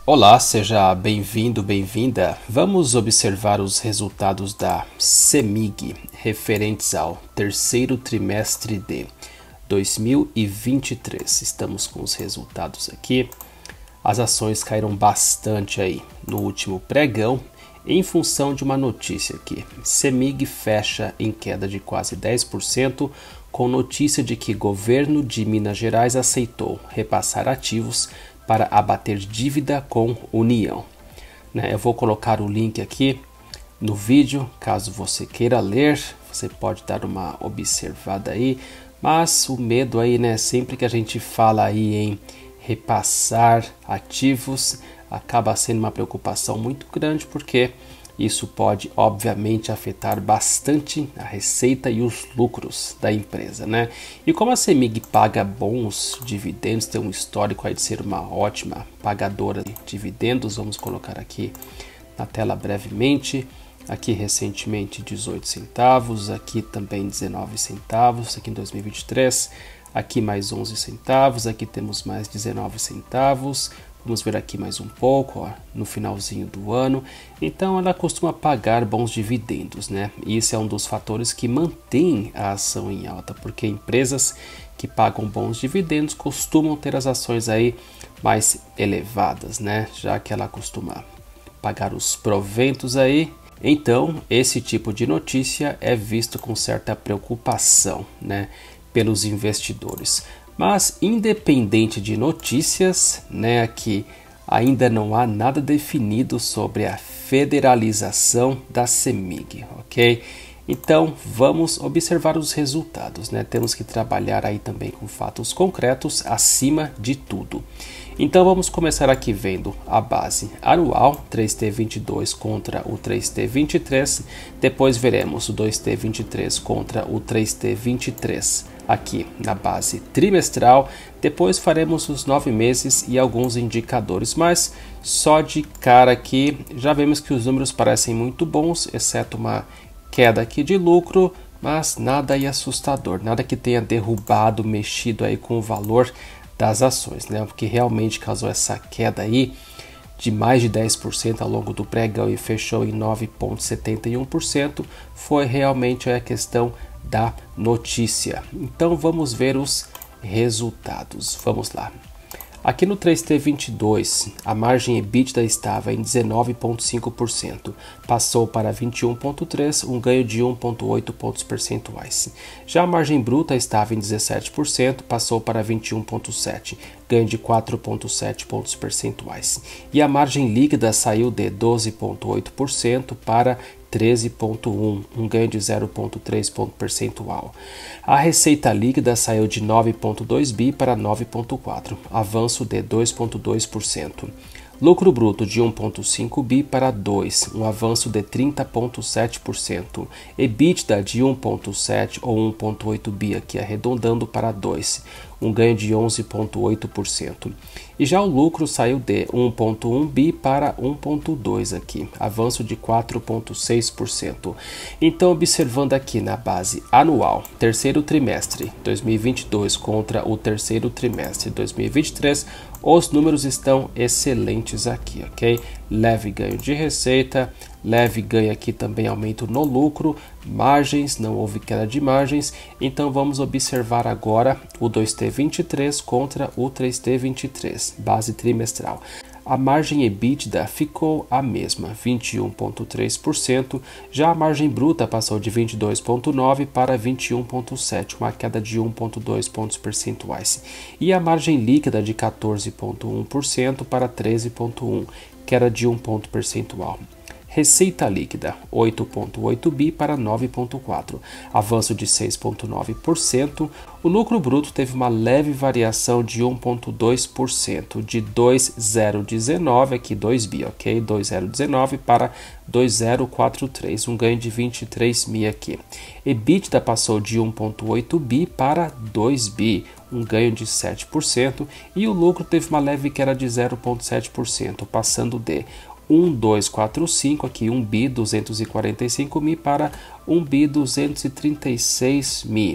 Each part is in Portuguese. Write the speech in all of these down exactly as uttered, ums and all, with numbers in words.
Olá, seja bem-vindo, bem-vinda. Vamos observar os resultados da CEMIG referentes ao terceiro trimestre de dois mil e vinte e três. Estamos com os resultados aqui. As ações caíram bastante aí no último pregão em função de uma notícia aqui. CEMIG fecha em queda de quase dez por cento com notícia de que o governo de Minas Gerais aceitou repassar ativos para abater dívida com União. Né, eu vou colocar o link aqui no vídeo, caso você queira ler, você pode dar uma observada aí, mas o medo aí, né, sempre que a gente fala aí em repassar ativos, acaba sendo uma preocupação muito grande, porque isso pode, obviamente, afetar bastante a receita e os lucros da empresa, né? E como a CEMIG paga bons dividendos, tem um histórico aí de ser uma ótima pagadora de dividendos, vamos colocar aqui na tela brevemente. Aqui recentemente dezoito centavos, aqui também dezenove centavos, aqui em dois mil e vinte e três, aqui mais onze centavos, aqui temos mais dezenove centavos. Vamos ver aqui mais um pouco, ó, no finalzinho do ano. Então ela costuma pagar bons dividendos, né? E esse é um dos fatores que mantém a ação em alta, porque empresas que pagam bons dividendos costumam ter as ações aí mais elevadas, né? Já que ela costuma pagar os proventos aí. Então esse tipo de notícia é visto com certa preocupação, né, pelos investidores. Mas independente de notícias, né, aqui ainda não há nada definido sobre a federalização da CEMIG, ok? Então vamos observar os resultados, né? Temos que trabalhar aí também com fatos concretos acima de tudo. Então vamos começar aqui vendo a base anual, três T vinte e dois contra o três T vinte e três, depois veremos o dois T vinte e três contra o três T vinte e três aqui na base trimestral, depois faremos os nove meses e alguns indicadores, mas só de cara aqui já vemos que os números parecem muito bons, exceto uma queda aqui de lucro, mas nada aí assustador, nada que tenha derrubado, mexido aí com o valor das ações, né? O que realmente causou essa queda aí de mais de dez por cento ao longo do pregão e fechou em nove vírgula setenta e um por cento foi realmente a questão da notícia. Então vamos ver os resultados. Vamos lá. Aqui no três T vinte e dois, a margem EBITDA estava em dezenove vírgula cinco por cento, passou para vinte e um vírgula três por cento, um ganho de um vírgula oito pontos percentuais. Já a margem bruta estava em dezessete por cento, passou para vinte e um vírgula sete por cento, ganho de quatro vírgula sete pontos percentuais. E a margem líquida saiu de doze vírgula oito por cento para treze vírgula um por cento, um ganho de zero vírgula três ponto percentual. A receita líquida saiu de nove vírgula dois bi para nove vírgula quatro, avanço de dois vírgula dois por cento. Lucro bruto de um vírgula cinco bi para dois, um avanço de trinta vírgula sete por cento. EBITDA de um vírgula sete ou um vírgula oito bi aqui arredondando para dois, um ganho de onze vírgula oito por cento. E já o lucro saiu de um vírgula um bi para um vírgula dois aqui, avanço de quatro vírgula seis por cento. Então, observando aqui na base anual, terceiro trimestre dois mil e vinte e dois contra o terceiro trimestre dois mil e vinte e três, os números estão excelentes aqui, ok? Leve ganho de receita, leve ganho aqui também aumento no lucro, margens, não houve queda de margens. Então vamos observar agora o dois T vinte e três contra o três T vinte e três, base trimestral. A margem EBITDA ficou a mesma, vinte e um vírgula três por cento, já a margem bruta passou de vinte e dois vírgula nove por cento para vinte e um vírgula sete por cento, uma queda de um vírgula dois pontos percentuais. E a margem líquida de quatorze vírgula um por cento para treze vírgula um por cento, queda de um ponto percentual. Receita líquida, oito vírgula oito bi para nove vírgula quatro, avanço de seis vírgula nove por cento. O lucro bruto teve uma leve variação de um vírgula dois por cento, de dois mil dezenove, aqui dois bi, ok? dois mil dezenove para dois mil quarenta e três, um ganho de vinte e três mil aqui. EBITDA passou de um vírgula oito bi para dois bi, um ganho de sete por cento, e o lucro teve uma leve queda de zero vírgula sete por cento, passando de um mil duzentos e quarenta e cinco, aqui um bi duzentos e quarenta e cinco mil para um bi duzentos e trinta e seis mil.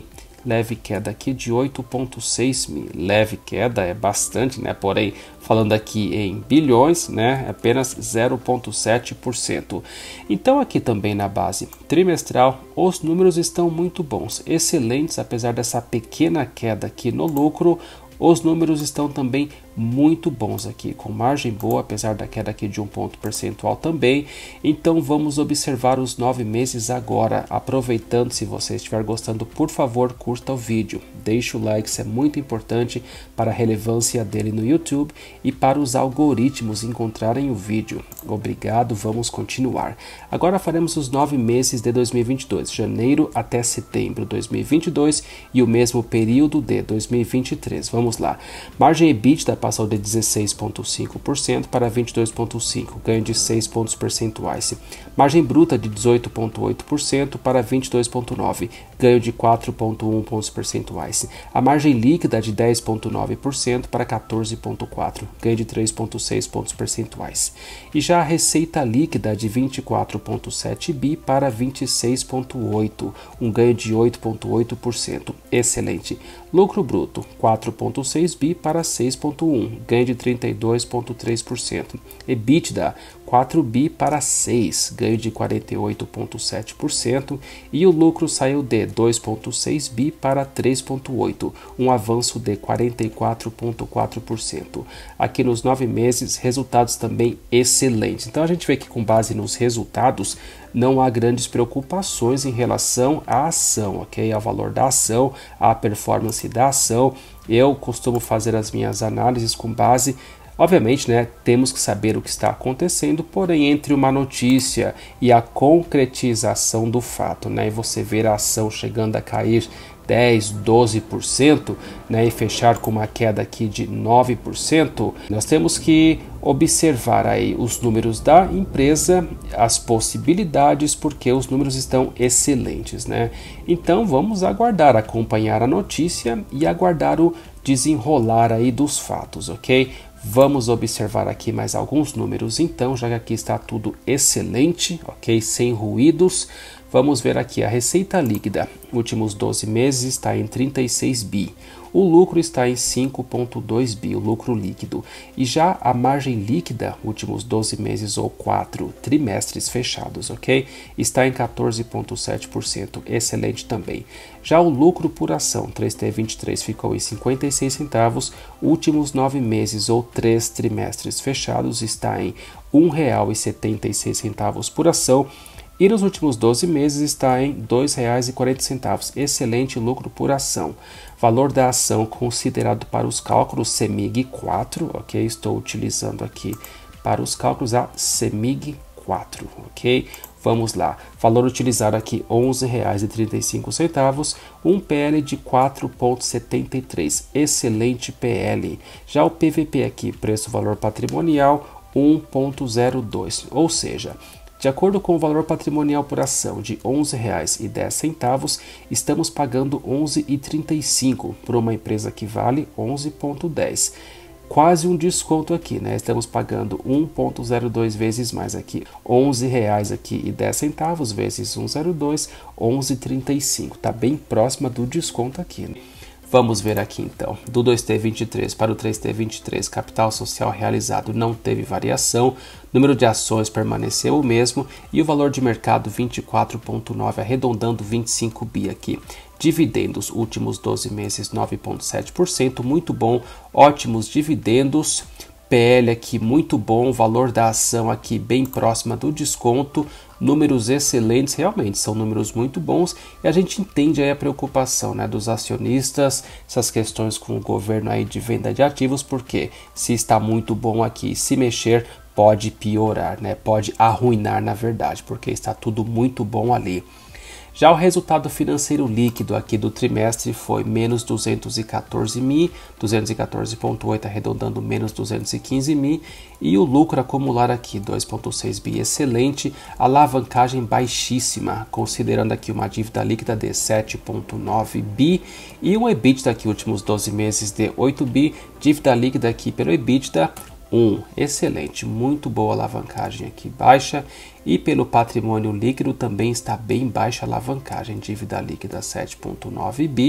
leve queda aqui de oito vírgula seis mi. Leve queda é bastante, né? Porém, falando aqui em bilhões, né? Apenas zero vírgula sete por cento. Então aqui também na base trimestral, os números estão muito bons, excelentes, apesar dessa pequena queda aqui no lucro. Os números estão também muito bons aqui, com margem boa, apesar da queda aqui de um ponto percentual também. Então vamos observar os nove meses agora, aproveitando. Se você estiver gostando, por favor, curta o vídeo, deixe o like, isso é muito importante para a relevância dele no YouTube e para os algoritmos encontrarem o vídeo. Obrigado, vamos continuar. Agora faremos os nove meses de dois mil e vinte e dois, janeiro até setembro de dois mil e vinte e dois e o mesmo período de dois mil e vinte e três. Vamos lá. Margem EBITDA passou de dezesseis vírgula cinco por cento para vinte e dois vírgula cinco por cento, ganho de seis pontos percentuais. Margem bruta de dezoito vírgula oito por cento para vinte e dois vírgula nove por cento, ganho de quatro vírgula um pontos percentuais. A margem líquida de dez vírgula nove por cento para quatorze vírgula quatro por cento, ganho de três vírgula seis pontos percentuais. E já a receita líquida de vinte e quatro vírgula sete bi para vinte e seis vírgula oito, um ganho de oito vírgula oito por cento. Excelente. Lucro bruto quatro vírgula seis bi para seis vírgula um, ganho de trinta e dois vírgula três por cento. EBITDA quatro bi para seis, ganho de quarenta e oito vírgula sete por cento. E o lucro saiu de dois vírgula seis bi para três vírgula oito, um avanço de quarenta e quatro vírgula quatro por cento. Aqui nos nove meses, resultados também excelentes. Então a gente vê que com base nos resultados, não há grandes preocupações em relação à ação, ok? Ao valor da ação, à performance da ação. Eu costumo fazer as minhas análises com base, obviamente, né? Temos que saber o que está acontecendo, porém entre uma notícia e a concretização do fato, né? E você ver a ação chegando a cair dez, doze por cento, né, e fechar com uma queda aqui de nove por cento, nós temos que observar aí os números da empresa, as possibilidades, porque os números estão excelentes, né? Então vamos aguardar, acompanhar a notícia e aguardar o desenrolar aí dos fatos, ok? Vamos observar aqui mais alguns números, então, já que aqui está tudo excelente, ok? Sem ruídos. Vamos ver aqui a receita líquida, últimos doze meses está em trinta e seis bi, o lucro está em cinco vírgula dois bi, o lucro líquido, e já a margem líquida, últimos doze meses ou quatro trimestres fechados, ok? Está em quatorze vírgula sete por cento, excelente também. Já o lucro por ação, três T vinte e três ficou em cinquenta e seis centavos, últimos nove meses ou três trimestres fechados está em um real e setenta e seis centavos por ação, e nos últimos doze meses está em dois reais e quarenta centavos. Excelente lucro por ação. Valor da ação considerado para os cálculos CEMIG quatro, ok? Estou utilizando aqui para os cálculos a CEMIG quatro, ok? Vamos lá. Valor utilizado aqui onze reais e trinta e cinco centavos, um P L de quatro vírgula setenta e três. Excelente P L. Já o P V P aqui, preço-valor patrimonial um vírgula zero dois, ou seja, de acordo com o valor patrimonial por ação de onze reais e dez centavos, estamos pagando onze reais e trinta e cinco centavos por uma empresa que vale onze vírgula dez. Quase um desconto aqui, né? Estamos pagando um vírgula zero dois vezes mais aqui, onze reais aqui e dez centavos vezes um vírgula zero dois, onze reais e trinta e cinco. Tá bem próxima do desconto aqui, né? Vamos ver aqui então, do dois T vinte e três para o três T vinte e três, capital social realizado não teve variação, número de ações permaneceu o mesmo e o valor de mercado vinte e quatro vírgula nove, arredondando vinte e cinco bi aqui. Dividendos, últimos doze meses, nove vírgula sete por cento, muito bom, ótimos dividendos. P L aqui muito bom, valor da ação aqui bem próxima do desconto, números excelentes, realmente são números muito bons e a gente entende aí a preocupação, né, dos acionistas, essas questões com o governo aí de venda de ativos, porque se está muito bom aqui, se mexer pode piorar, né, pode arruinar na verdade, porque está tudo muito bom ali. Já o resultado financeiro líquido aqui do trimestre foi menos duzentos e quatorze mil, duzentos e quatorze vírgula oito, arredondando menos duzentos e quinze mil, e o lucro acumular aqui dois vírgula seis bi, excelente, alavancagem baixíssima, considerando aqui uma dívida líquida de sete vírgula nove bi e um EBITDA aqui últimos doze meses de oito bi, dívida líquida aqui pelo EBITDA um, excelente, muito boa alavancagem aqui, baixa, e pelo patrimônio líquido também está bem baixa a alavancagem, dívida líquida sete vírgula nove bi,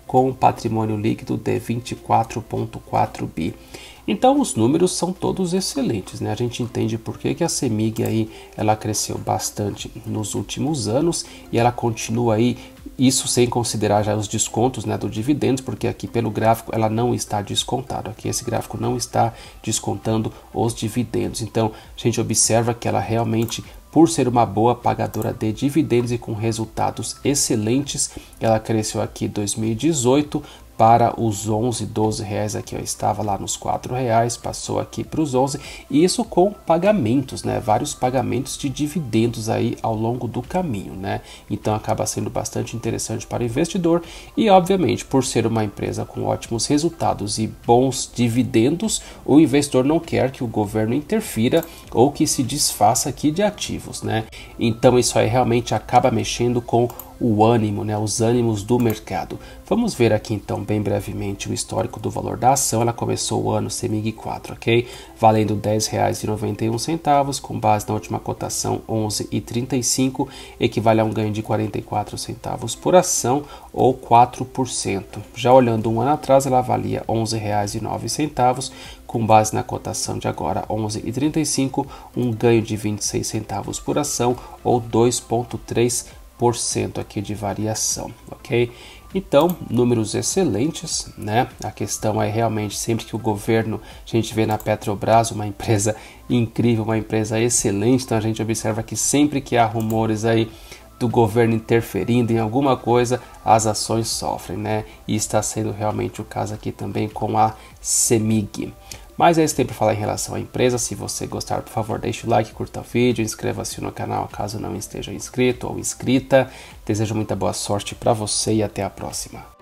com um patrimônio líquido de vinte e quatro vírgula quatro bi. Então os números são todos excelentes, né? A gente entende por que, que a CEMIG aí, ela cresceu bastante nos últimos anos e ela continua aí, isso sem considerar já os descontos, né, do dividendos, porque aqui pelo gráfico ela não está descontado, aqui esse gráfico não está descontando os dividendos. Então a gente observa que ela realmente, por ser uma boa pagadora de dividendos e com resultados excelentes, ela cresceu aqui em dois mil e dezoito para os onze, doze reais, aqui ó, estava lá nos quatro reais, passou aqui para os onze, e isso com pagamentos, né, vários pagamentos de dividendos aí ao longo do caminho, né, então acaba sendo bastante interessante para o investidor e obviamente por ser uma empresa com ótimos resultados e bons dividendos, o investidor não quer que o governo interfira ou que se desfaça aqui de ativos, né, então isso aí realmente acaba mexendo com o ânimo, né, os ânimos do mercado. Vamos ver aqui então bem brevemente o histórico do valor da ação. Ela começou o ano CEMIG quatro, ok? Valendo dez reais e noventa e um centavos, com base na última cotação onze reais e trinta e cinco, equivale a um ganho de quarenta e quatro centavos por ação ou quatro por cento. Já olhando um ano atrás, ela valia onze reais e nove centavos, com base na cotação de agora onze reais e trinta e cinco, um ganho de vinte e seis centavos por ação ou dois vírgula três por cento por cento aqui de variação, ok? Então, números excelentes, né? A questão é realmente sempre que o governo, a gente vê na Petrobras uma empresa incrível, uma empresa excelente, então a gente observa que sempre que há rumores aí do governo interferindo em alguma coisa, as ações sofrem, né? E está sendo realmente o caso aqui também com a CEMIG. Mas é isso que tem para falar em relação à empresa. Se você gostar, por favor, deixe o like, curta o vídeo, inscreva-se no canal caso não esteja inscrito ou inscrita. Desejo muita boa sorte para você e até a próxima.